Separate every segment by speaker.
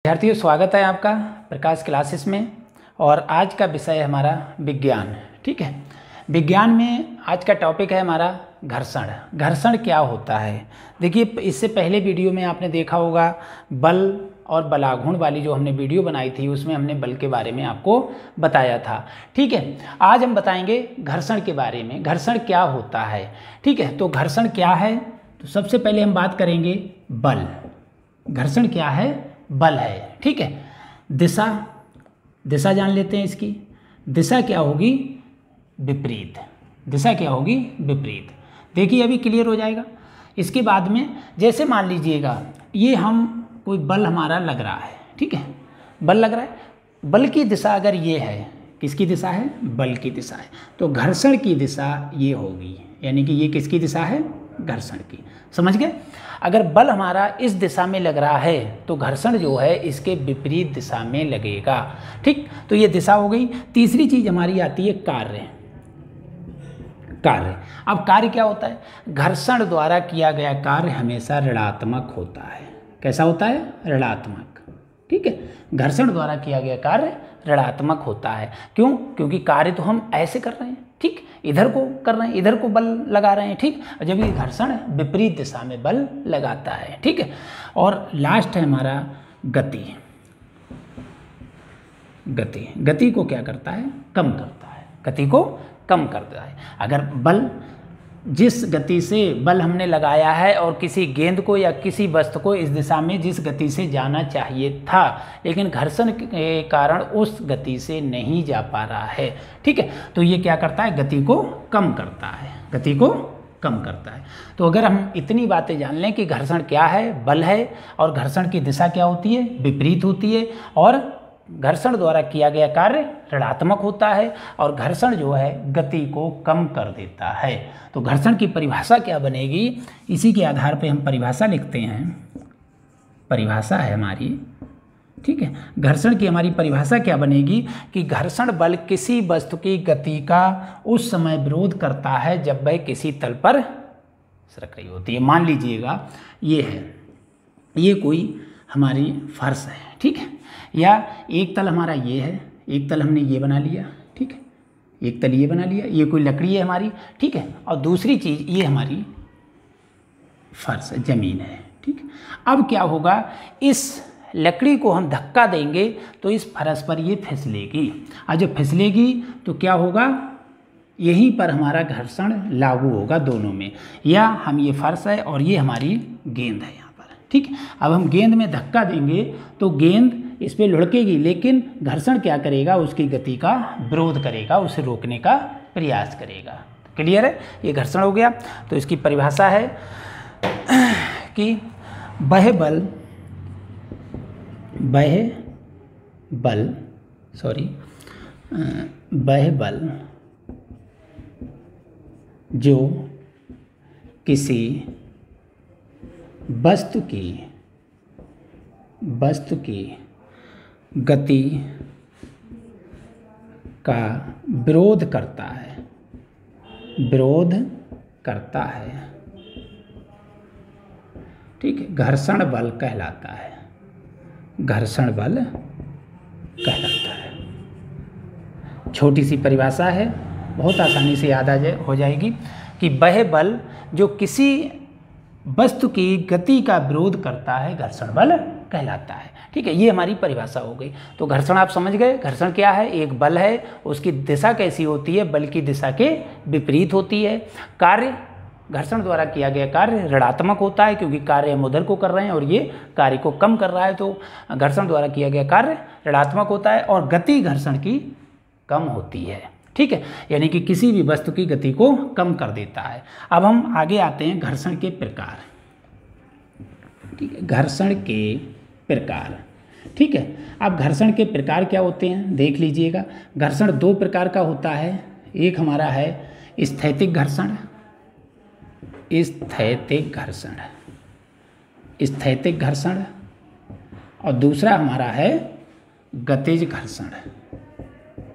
Speaker 1: विद्यार्थियों, स्वागत है आपका प्रकाश क्लासेस में। और आज का विषय है हमारा विज्ञान। ठीक है, विज्ञान में आज का टॉपिक है हमारा घर्षण। घर्षण क्या होता है? देखिए, इससे पहले वीडियो में आपने देखा होगा बल और बलाघूर्ण वाली जो हमने वीडियो बनाई थी, उसमें हमने बल के बारे में आपको बताया था। ठीक है, आज हम बताएंगे घर्षण के बारे में, घर्षण क्या होता है। ठीक है, तो घर्षण क्या है? तो सबसे पहले हम बात करेंगे बल। घर्षण क्या है? बल है। ठीक है, दिशा, दिशा जान लेते हैं इसकी। दिशा क्या होगी? विपरीत। दिशा क्या होगी? विपरीत। देखिए, अभी क्लियर हो जाएगा। इसके बाद में जैसे मान लीजिएगा ये हम कोई बल हमारा लग रहा है। ठीक है, बल लग रहा है, बल की दिशा अगर ये है, किसकी दिशा है? बल की दिशा है। तो घर्षण की दिशा ये होगी, यानी कि ये किसकी दिशा है? घर्षण की। समझ गए? अगर बल हमारा इस दिशा में लग रहा है तो घर्षण जो है इसके विपरीत दिशा में लगेगा। ठीक, तो ये दिशा हो गई। तीसरी चीज हमारी आती है कार्य। कार्य, अब कार्य क्या होता है? घर्षण द्वारा किया गया कार्य हमेशा ऋणात्मक होता है। कैसा होता है? ऋणात्मक। ठीक है, घर्षण द्वारा किया गया कार्य ऋणात्मक होता है। क्यों? क्योंकि कार्य तो हम ऐसे कर रहे हैं, ठीक, इधर को कर रहे हैं, इधर को बल लगा रहे हैं। ठीक, जब ये घर्षण विपरीत दिशा में बल लगाता है। ठीक है, और लास्ट है हमारा गति। गति, गति को क्या करता है? कम करता है। गति को कम करता है। अगर बल, जिस गति से बल हमने लगाया है और किसी गेंद को या किसी वस्तु को इस दिशा में जिस गति से जाना चाहिए था, लेकिन घर्षण के कारण उस गति से नहीं जा पा रहा है। ठीक है, तो ये क्या करता है? गति को कम करता है। गति को कम करता है। तो अगर हम इतनी बातें जान लें कि घर्षण क्या है, बल है, और घर्षण की दिशा क्या होती है? विपरीत होती है, और घर्षण द्वारा किया गया कार्य ऋणात्मक होता है, और घर्षण जो है गति को कम कर देता है। तो घर्षण की परिभाषा क्या बनेगी? इसी के आधार पे हम परिभाषा लिखते हैं। परिभाषा है हमारी, ठीक है, घर्षण की हमारी परिभाषा क्या बनेगी कि घर्षण बल किसी वस्तु की गति का उस समय विरोध करता है जब वह किसी तल पर सरक रही होती है। मान लीजिएगा ये है, ये कोई हमारी फर्श है, ठीक है, या एक तल हमारा ये है, एक तल हमने ये बना लिया, ठीक है, एक तल ये बना लिया, ये कोई लकड़ी है हमारी, ठीक है, और दूसरी चीज़ ये हमारी फर्श जमीन है। ठीक, अब क्या होगा? इस लकड़ी को हम धक्का देंगे तो इस फर्श पर ये फिसलेगी, और जब फिसलेगी तो क्या होगा? यहीं पर हमारा घर्षण लागू होगा दोनों में। या हम, ये फर्श है और ये हमारी गेंद है यहाँ पर। ठीक, अब हम गेंद में धक्का देंगे तो गेंद इस पर लुढ़केगी, लेकिन घर्षण क्या करेगा? उसकी गति का विरोध करेगा, उसे रोकने का प्रयास करेगा। क्लियर है? ये घर्षण हो गया। तो इसकी परिभाषा है कि वह बल जो किसी वस्तु की गति का विरोध करता है, ठीक है, घर्षण बल कहलाता है। घर्षण बल कहलाता है। छोटी सी परिभाषा है, बहुत आसानी से याद हो जाएगी कि वह बल जो किसी वस्तु की गति का विरोध करता है घर्षण बल कहलाता है। ठीक है, ये हमारी परिभाषा हो गई। तो घर्षण आप समझ गए। घर्षण क्या है? एक बल है, उसकी दिशा कैसी होती है? बल की दिशा के विपरीत होती है। कार्य, घर्षण द्वारा किया गया कार्य ऋणात्मक होता है, क्योंकि कार्य हम उधर को कर रहे हैं और ये कार्य को कम कर रहा है, तो घर्षण द्वारा किया गया कार्य ऋणात्मक होता है, और गति घर्षण की कम होती है। ठीक है, यानी कि किसी भी वस्तु की गति को कम कर देता है। अब हम आगे आते हैं घर्षण के प्रकार। ठीक है, घर्षण के प्रकार। ठीक है, अब घर्षण के प्रकार क्या होते हैं देख लीजिएगा। घर्षण दो प्रकार का होता है। एक हमारा है स्थैतिक घर्षण, स्थैतिक घर्षण, और दूसरा हमारा है गतिज घर्षण।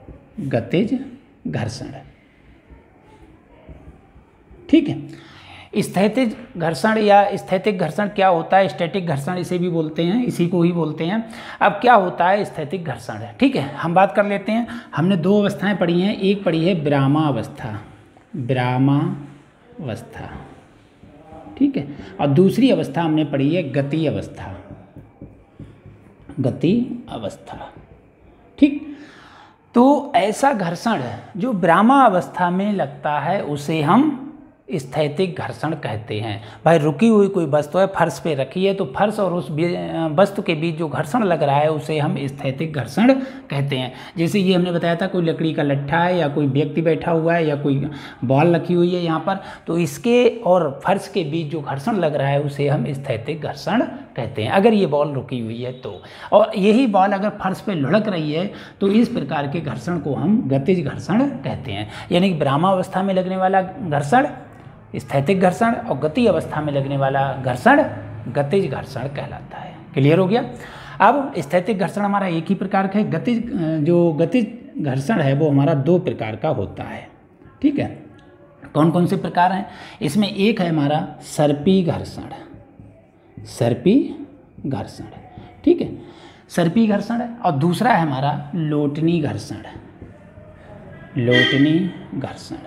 Speaker 1: गतिज घर्षण, ठीक है। स्थैतिक घर्षण या स्थैतिक घर्षण क्या होता है, स्टैटिक घर्षण इसे भी बोलते हैं, इसी को ही बोलते हैं। अब क्या होता है स्थैतिक घर्षण है, ठीक है, हम बात कर लेते हैं। हमने दो अवस्थाएं पढ़ी हैं, एक पढ़ी है विरामावस्था, विरामावस्था, ठीक है, और दूसरी अवस्था हमने पढ़ी है गति अवस्था, गति अवस्था, ठीक। तो ऐसा घर्षण जो विरामावस्था में लगता है उसे हम स्थैतिक घर्षण कहते हैं। भाई रुकी हुई कोई वस्तु है, फर्श पे रखी है, तो फर्श और उस वस्तु के बीच जो घर्षण लग रहा है उसे हम स्थैतिक घर्षण कहते हैं। जैसे ये हमने बताया था, कोई लकड़ी का लट्ठा है या कोई व्यक्ति बैठा हुआ है या कोई बॉल रखी हुई है यहाँ पर, तो इसके और फर्श के बीच जो घर्षण लग रहा है उसे हम स्थैतिक घर्षण कहते हैं, अगर ये बॉल रुकी हुई है तो। और यही बॉल अगर फर्श पे लुढ़क रही है तो इस प्रकार के घर्षण को हम गतिज घर्षण कहते हैं। यानी कि विरामावस्था में लगने वाला घर्षण स्थैतिक घर्षण और गति अवस्था में लगने वाला घर्षण गतिज घर्षण कहलाता है। क्लियर हो गया। अब स्थैतिक घर्षण हमारा एक ही प्रकार का है, गतिज घर्षण है वो हमारा दो प्रकार का होता है, ठीक है। कौन कौन से प्रकार हैं इसमें? एक है हमारा सर्पी घर्षण, सर्पी घर्षण, ठीक है, सर्पी घर्षण है। और दूसरा है हमारा लोटनी घर्षण, लोटनी घर्षण,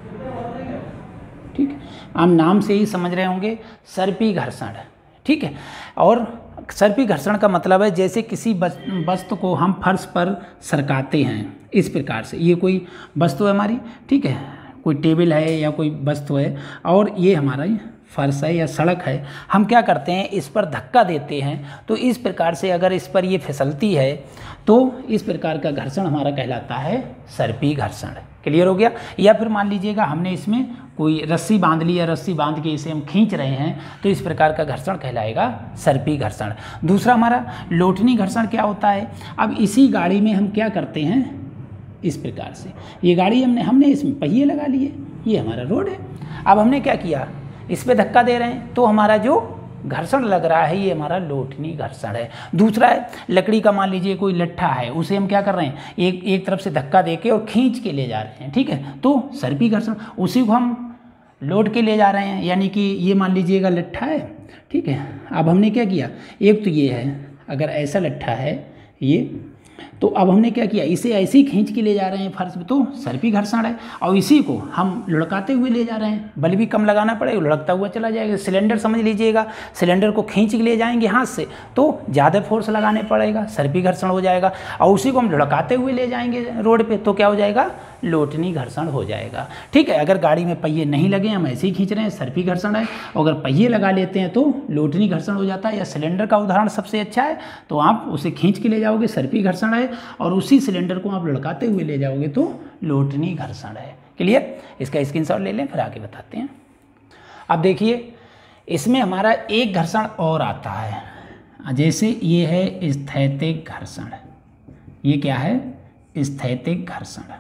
Speaker 1: ठीक है। आप नाम से ही समझ रहे होंगे सर्पी घर्षण, ठीक है। और सर्पी घर्षण का मतलब है जैसे किसी वस्तु को हम फर्श पर सरकाते हैं, इस प्रकार से। ये कोई वस्तु है हमारी, ठीक है, कोई टेबल है या कोई वस्तु है और ये हमारा फर्श है या सड़क है, हम क्या करते हैं इस पर धक्का देते हैं, तो इस प्रकार से अगर इस पर ये फिसलती है तो इस प्रकार का घर्षण हमारा कहलाता है सर्पी घर्षण। क्लियर हो गया। या फिर मान लीजिएगा हमने इसमें कोई रस्सी बांध ली या रस्सी बांध के इसे हम खींच रहे हैं, तो इस प्रकार का घर्षण कहलाएगा सर्पी घर्षण। दूसरा हमारा लोटनी घर्षण क्या होता है? अब इसी गाड़ी में हम क्या करते हैं इस प्रकार से, ये गाड़ी हमने इसमें पहिए लगा लिए, ये हमारा रोड है। अब हमने क्या किया, इस पर धक्का दे रहे हैं, तो हमारा जो घर्षण लग रहा है ये हमारा लोटनी घर्षण है। दूसरा है लकड़ी का, मान लीजिए कोई लट्ठा है, उसे हम क्या कर रहे हैं एक तरफ से धक्का देके और खींच के ले जा रहे हैं, ठीक है, तो सर्पी घर्षण। उसी को हम लोड के ले जा रहे हैं, यानी कि ये मान लीजिएगा लट्ठा है, ठीक है। अब हमने क्या किया, एक तो ये है, अगर ऐसा लट्ठा है ये, तो अब हमने क्या किया, इसे ऐसे ही खींच के ले जा रहे हैं फर्श पे, तो सर्पी घर्षण है। और इसी को हम लुढ़काते हुए ले जा रहे हैं, बल भी कम लगाना पड़ेगा, लुढ़कता हुआ चला जाएगा। सिलेंडर समझ लीजिएगा, सिलेंडर को खींच के ले जाएंगे हाथ से तो ज़्यादा फोर्स लगाने पड़ेगा, सर्पी घर्षण हो जाएगा। और उसी को हम लुढ़काते हुए ले जाएंगे रोड पे, तो क्या हो जाएगा, लोटनी घर्षण हो जाएगा, ठीक है। अगर गाड़ी में पहिए नहीं लगे, हम ऐसे ही खींच रहे हैं, सर्पी घर्षण है। अगर पहिए लगा लेते हैं तो लोटनी घर्षण हो जाता है। या सिलेंडर का उदाहरण सबसे अच्छा है, तो आप उसे खींच के ले जाओगे, सर्पी घर्षण है, और उसी सिलेंडर को आप लुढ़काते हुए ले जाओगे तो लोटनी घर्षण है। क्लियर। इसका स्क्रीनशॉट ले लें, फिर आगे बताते हैं। अब देखिए इसमें हमारा एक घर्षण और आता है, जैसे ये है स्थैतिक घर्षण, ये क्या है, स्थैतिक घर्षण,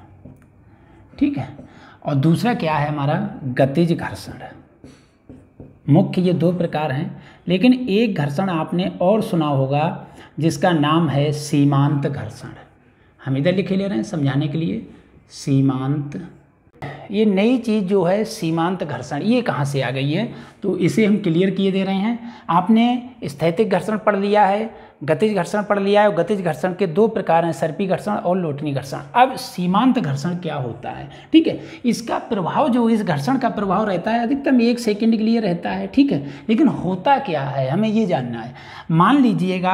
Speaker 1: ठीक है। और दूसरा क्या है हमारा, गतिज घर्षण। मुख्य ये दो प्रकार हैं, लेकिन एक घर्षण आपने और सुना होगा जिसका नाम है सीमांत घर्षण। हम इधर लिखे ले रहे हैं समझाने के लिए, सीमांत। ये नई चीज़ जो है सीमांत घर्षण, ये कहाँ से आ गई है, तो इसे हम क्लियर किए दे रहे हैं। आपने स्थैतिक घर्षण पढ़ लिया है, गतिज घर्षण पढ़ लिया है, और गतिज घर्षण के दो प्रकार हैं, सर्पी घर्षण और लोटनी घर्षण। अब सीमांत घर्षण क्या होता है, ठीक है। इसका प्रभाव जो इस घर्षण का प्रभाव रहता है अधिकतम 1 सेकंड के लिए रहता है, ठीक है। लेकिन होता क्या है हमें ये जानना है। मान लीजिएगा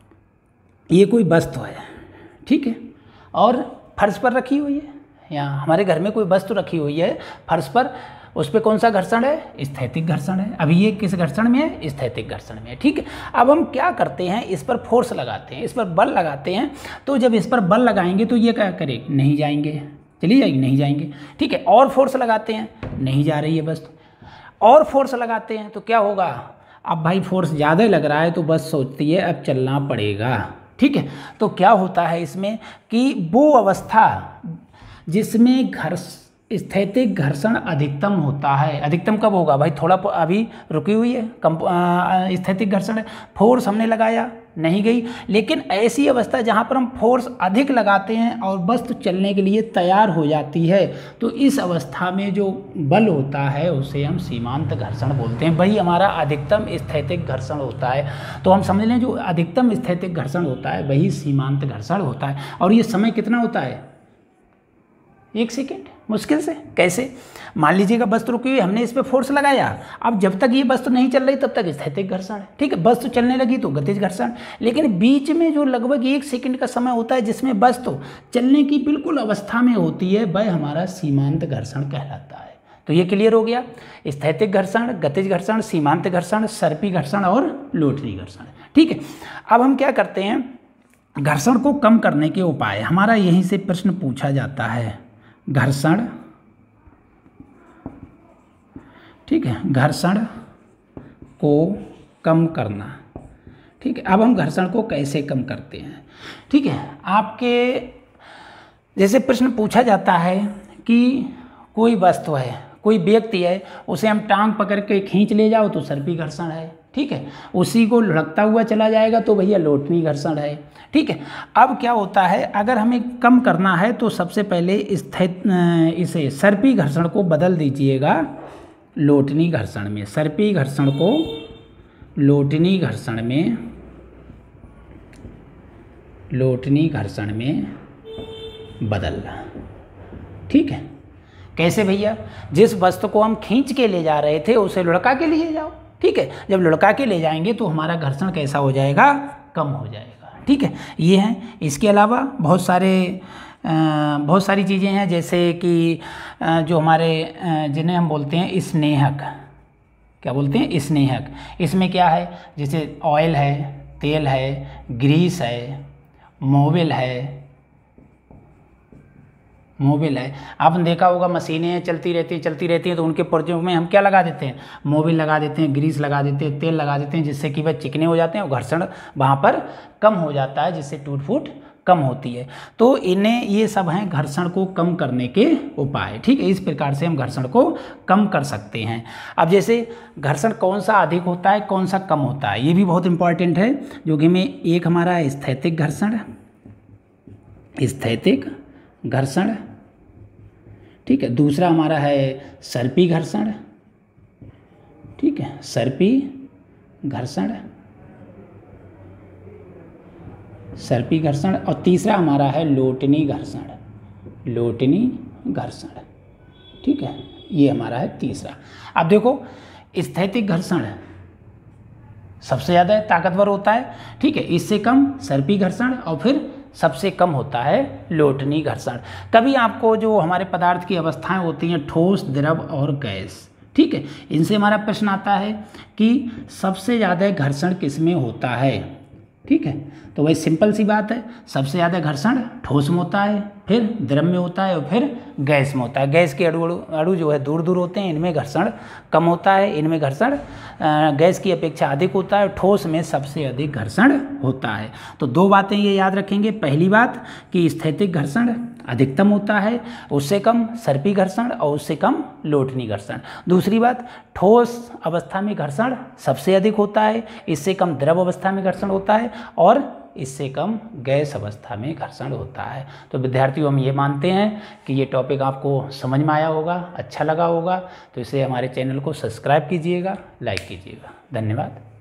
Speaker 1: ये कोई वस्तु है, ठीक है, और फर्श पर रखी हुई है, या हमारे घर में कोई वस्तु रखी हुई है फर्श पर, उस पर कौन सा घर्षण है, स्थैतिक घर्षण है। अभी ये किस घर्षण में है, स्थैतिक घर्षण में है, ठीक है। अब हम क्या करते हैं, इस पर फोर्स लगाते हैं, इस पर बल लगाते हैं, तो जब इस पर बल लगाएंगे तो ये क्या करेगी, नहीं जाएंगे, चली जाएगी, नहीं जाएंगे, ठीक है। और फोर्स लगाते हैं, नहीं जा रही है वस्तु, और फोर्स लगाते हैं तो क्या होगा, अब भाई फोर्स ज़्यादा लग रहा है तो बस सोचती है अब चलना पड़ेगा, ठीक है। तो क्या होता है इसमें कि वो अवस्था जिसमें स्थैतिक घर्षण अधिकतम होता है, अधिकतम कब होगा भाई, थोड़ा अभी रुकी हुई है, कम स्थैतिक घर्षण है, फोर्स हमने लगाया, नहीं गई। लेकिन ऐसी अवस्था जहाँ पर हम फोर्स अधिक लगाते हैं और वस्तु चलने के लिए तैयार हो जाती है, तो इस अवस्था में जो बल होता है उसे हम सीमांत घर्षण बोलते हैं। वही हमारा अधिकतम स्थैतिक घर्षण होता है। तो हम समझ लें जो अधिकतम स्थैतिक घर्षण होता है वही सीमांत घर्षण होता है। और ये समय कितना होता है? 1 सेकेंड मुश्किल से। कैसे? मान लीजिएगा वस्तु रुकी हुई, हमने इस पर फोर्स लगाया, अब जब तक ये वस्तु नहीं चल रही तब तक स्थैतिक घर्षण है, ठीक है। वस्तु चलने लगी तो गतिज घर्षण। लेकिन बीच में जो लगभग 1 सेकेंड का समय होता है जिसमें वस्तु चलने की बिल्कुल अवस्था में होती है, वह हमारा सीमांत घर्षण कहलाता है। तो ये क्लियर हो गया। स्थैतिक घर्षण, गतिज घर्षण, सीमांत घर्षण, सर्पी घर्षण और लोटनी घर्षण, ठीक है। अब हम क्या करते हैं, घर्षण को कम करने के उपाय। हमारा यहीं से प्रश्न पूछा जाता है, घर्षण, ठीक है, घर्षण को कम करना, ठीक है। अब हम घर्षण को कैसे कम करते हैं, ठीक है। आपके जैसे प्रश्न पूछा जाता है कि कोई वस्तु है, कोई व्यक्ति है, उसे हम टांग पकड़ के खींच ले जाओ तो सर्पी घर्षण है, ठीक है। उसी को लुढ़कता हुआ चला जाएगा तो भैया लोटनी घर्षण है, ठीक है। अब क्या होता है, अगर हमें कम करना है तो सबसे पहले इसे सर्पी घर्षण को बदल दीजिएगा लोटनी घर्षण में। सर्पी घर्षण को लोटनी घर्षण में बदलना, ठीक है। कैसे भैया? जिस वस्तु को हम खींच के ले जा रहे थे उसे लुढ़का के लिए जाओ, ठीक है। जब लुढ़का के ले जाएंगे तो हमारा घर्षण कैसा हो जाएगा? कम हो जाएगा, ठीक है। ये हैं। इसके अलावा बहुत सारी चीज़ें हैं, जैसे कि जो हमारे जिन्हें हम बोलते हैं स्नेहक, क्या बोलते हैं? स्नेहक। इसमें क्या है, जैसे ऑयल है, तेल है, ग्रीस है, मोबिल है। आपने देखा होगा मशीनें चलती रहती हैं तो उनके पुर्जों में हम क्या लगा देते हैं? मोबिल लगा देते हैं, ग्रीस लगा देते हैं, तेल लगा देते हैं, जिससे कि वह चिकने हो जाते हैं और घर्षण वहाँ पर कम हो जाता है, जिससे टूट फूट कम होती है। तो ये सब हैं घर्षण को कम करने के उपाय, ठीक है। इस प्रकार से हम घर्षण को कम कर सकते हैं। अब जैसे घर्षण कौन सा अधिक होता है, कौन सा कम होता है, ये भी बहुत इंपॉर्टेंट है, जो कि में एक हमारा स्थैतिक घर्षण, ठीक है। दूसरा हमारा है सर्पी घर्षण, ठीक है, सर्पी घर्षण। और तीसरा हमारा है लोटनी घर्षण, ठीक है। ये हमारा है तीसरा। अब देखो, स्थैतिक घर्षण सबसे ज़्यादा ताकतवर होता है, ठीक है। इससे कम सर्पी घर्षण और फिर सबसे कम होता है लोटनी घर्षण। कभी आपको जो हमारे पदार्थ की अवस्थाएं होती हैं, ठोस, द्रव और गैस, ठीक है, इनसे हमारा प्रश्न आता है कि सबसे ज़्यादा घर्षण किस में होता है, ठीक है। तो वही सिंपल सी बात है, सबसे ज़्यादा घर्षण ठोस में होता है, फिर द्रव में होता है और फिर गैस में होता है। गैस के अणु जो है दूर दूर होते हैं, इनमें घर्षण कम होता है, इनमें घर्षण गैस की अपेक्षा अधिक होता है। ठोस में सबसे अधिक घर्षण होता है। तो 2 बातें ये याद रखेंगे। पहली बात कि स्थैतिक घर्षण अधिकतम होता है, उससे कम सर्पी घर्षण और उससे कम लोटनी घर्षण। दूसरी बात, ठोस अवस्था में घर्षण सबसे अधिक होता है, इससे कम द्रव अवस्था में घर्षण होता है और इससे कम गैस अवस्था में घर्षण होता है। तो विद्यार्थियों, हम ये मानते हैं कि ये टॉपिक आपको समझ में आया होगा, अच्छा लगा होगा। तो इसे हमारे चैनल को सब्सक्राइब कीजिएगा, लाइक कीजिएगा। धन्यवाद।